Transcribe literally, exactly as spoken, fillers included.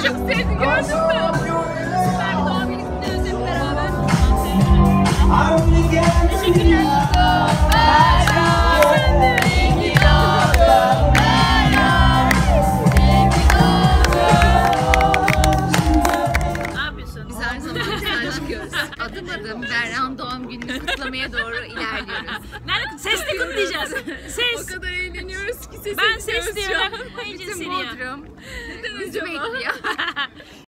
çok sevdi, gördün mü? Süper bir doğum günü kutluyoruz hep beraber. Teşekkürler. Adım adım Berra'nın doğum gününü kutlamaya doğru ilerliyoruz. Nerede? Sesli kutlayacağız. Ses. O kadar eğleniyoruz ki sesli Ben ses diyorum. Bütün Bodrum bizi bekliyor.